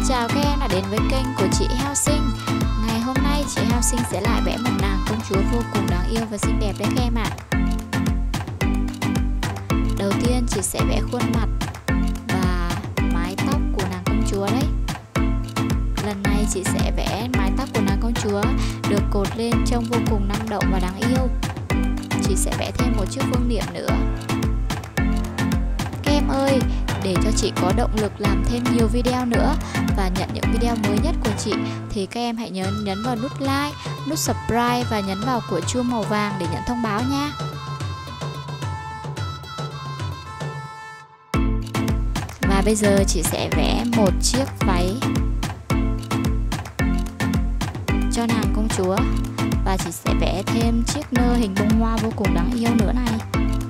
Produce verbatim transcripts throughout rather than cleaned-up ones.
chào các em đã đến với kênh của chị Heo Xinh. Ngày hôm nay chị Heo Xinh sẽ lại vẽ một nàng công chúa vô cùng đáng yêu và xinh đẹp đấy các em ạ. Đầu tiên chị sẽ vẽ khuôn mặt và mái tóc của nàng công chúa đấy. Lần này chị sẽ vẽ mái tóc của nàng công chúa được cột lên trông vô cùng năng động và đáng yêu. Chị sẽ vẽ thêm một chiếc vương miện nữa. Các em ơi, để cho chị có động lực làm thêm nhiều video nữa và nhận những video mới nhất của chị thì các em hãy nhớ nhấn vào nút like, nút subscribe và nhấn vào quả chuông màu vàng để nhận thông báo nha. Và bây giờ chị sẽ vẽ một chiếc váy cho nàng công chúa và chị sẽ vẽ thêm chiếc nơ hình bông hoa vô cùng đáng yêu nữa này.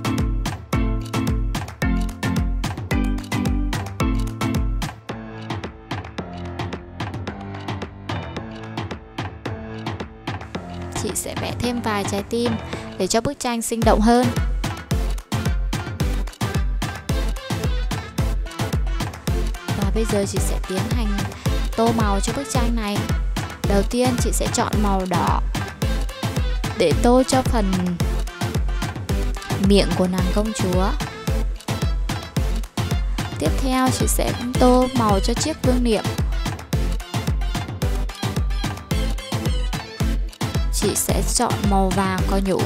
Chị sẽ vẽ thêm vài trái tim để cho bức tranh sinh động hơn. Và bây giờ chị sẽ tiến hành tô màu cho bức tranh này. Đầu tiên chị sẽ chọn màu đỏ để tô cho phần miệng của nàng công chúa. Tiếp theo chị sẽ tô màu cho chiếc vương miện. Chị sẽ chọn màu vàng có nhũ.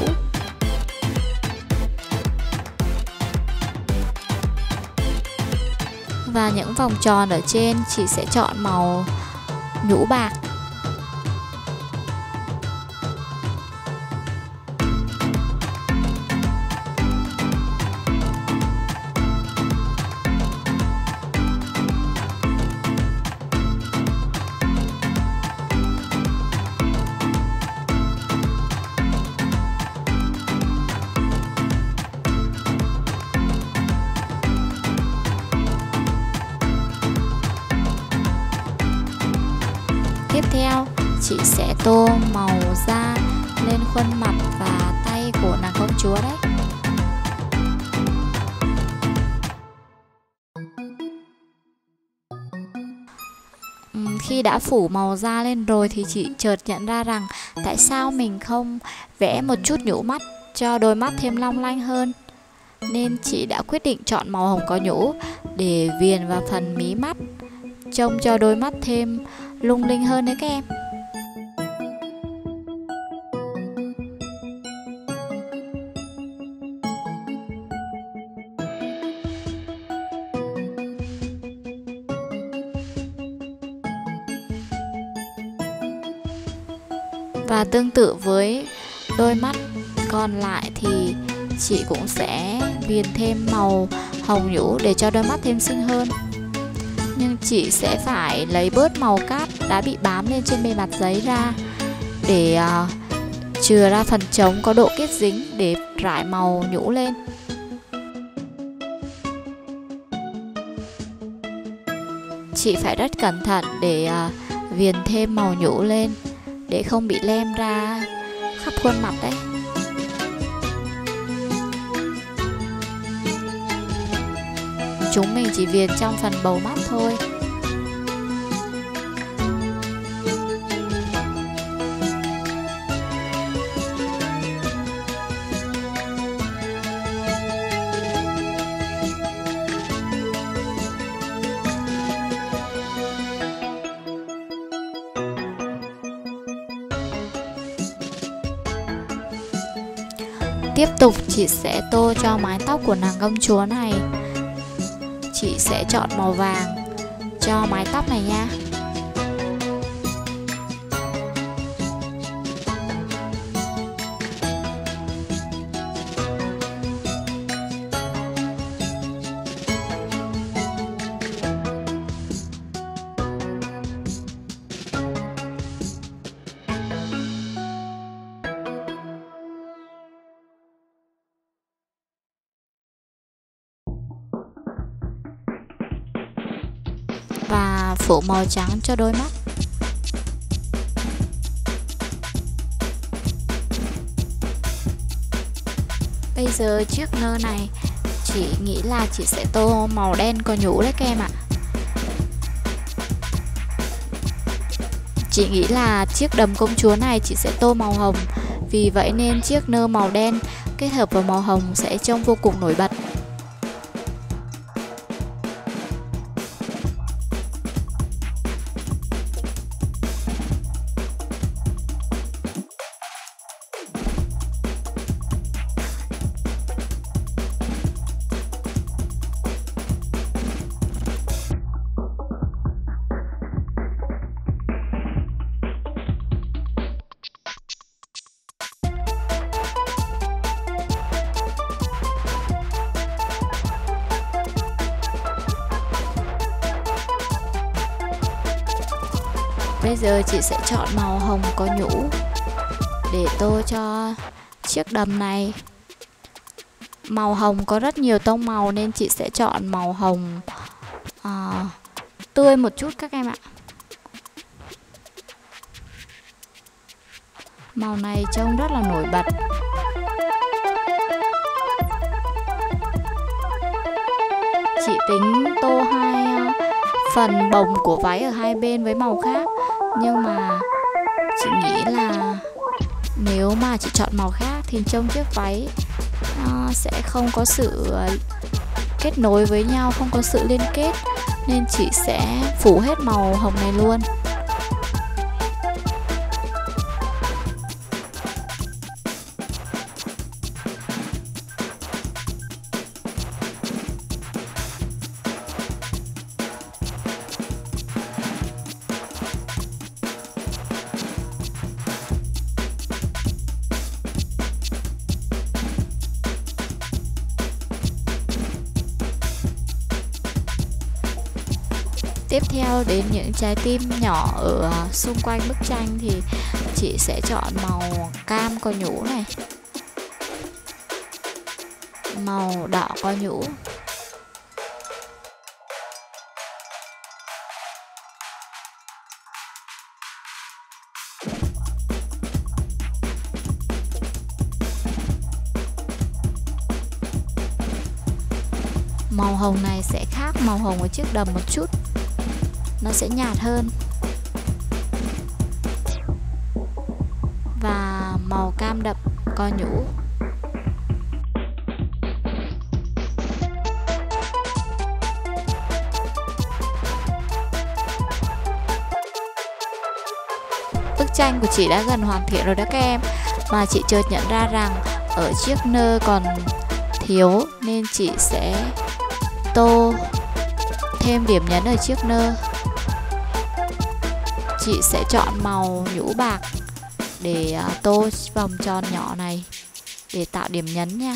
Và những vòng tròn ở trên chị sẽ chọn màu nhũ bạc. Tiếp theo, chị sẽ tô màu da lên khuôn mặt và tay của nàng công chúa đấy. Khi đã phủ màu da lên rồi thì chị chợt nhận ra rằng tại sao mình không vẽ một chút nhũ mắt cho đôi mắt thêm long lanh hơn. Nên chị đã quyết định chọn màu hồng có nhũ để viền vào phần mí mắt, trông cho đôi mắt thêm lung linh hơn đấy các em. Và tương tự với đôi mắt còn lại thì chị cũng sẽ viền thêm màu hồng nhũ để cho đôi mắt thêm xinh hơn. Nhưng chị sẽ phải lấy bớt màu cát đã bị bám lên trên bề mặt giấy ra để uh, chừa ra phần trống có độ kết dính để rải màu nhũ lên. Chị phải rất cẩn thận để uh, viền thêm màu nhũ lên để không bị lem ra khắp khuôn mặt đấy. Chúng mình chỉ viền trong phần bầu mắt thôi. Tiếp tục chị sẽ tô cho mái tóc của nàng công chúa này. Chị sẽ chọn màu vàng cho mái tóc này nha. Và phủ màu trắng cho đôi mắt. Bây giờ chiếc nơ này chị nghĩ là chị sẽ tô màu đen có nhũ đấy các em ạ. Chị nghĩ là chiếc đầm công chúa này chị sẽ tô màu hồng, vì vậy nên chiếc nơ màu đen kết hợp vào màu hồng sẽ trông vô cùng nổi bật. Bây giờ chị sẽ chọn màu hồng có nhũ để tô cho chiếc đầm này. Màu hồng có rất nhiều tông màu nên chị sẽ chọn màu hồng à, tươi một chút các em ạ. Màu này trông rất là nổi bật. Chị tính tô hai phần bồng của váy ở hai bên với màu khác, nhưng mà chị nghĩ là nếu mà chị chọn màu khác thì trông chiếc váy nó sẽ không có sự kết nối với nhau, không có sự liên kết, nên chị sẽ phủ hết màu hồng này luôn. Tiếp theo đến những trái tim nhỏ ở xung quanh bức tranh thì chị sẽ chọn màu cam có nhũ này, màu đỏ có nhũ, màu hồng này sẽ khác màu hồng ở chiếc đầm một chút, nó sẽ nhạt hơn. Và màu cam đậm có nhũ. Bức tranh của chị đã gần hoàn thiện rồi đó các em, mà chị chợt nhận ra rằng ở chiếc nơ còn thiếu nên chị sẽ tô thêm điểm nhấn ở chiếc nơ. Chị sẽ chọn màu nhũ bạc để tô vòng tròn nhỏ này để tạo điểm nhấn nha.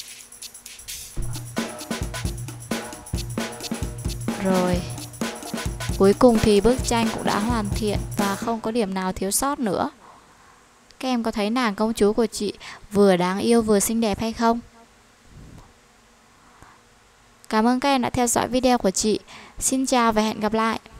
Rồi, cuối cùng thì bức tranh cũng đã hoàn thiện và không có điểm nào thiếu sót nữa. Các em có thấy nàng công chúa của chị vừa đáng yêu vừa xinh đẹp hay không? Cảm ơn các em đã theo dõi video của chị. Xin chào và hẹn gặp lại.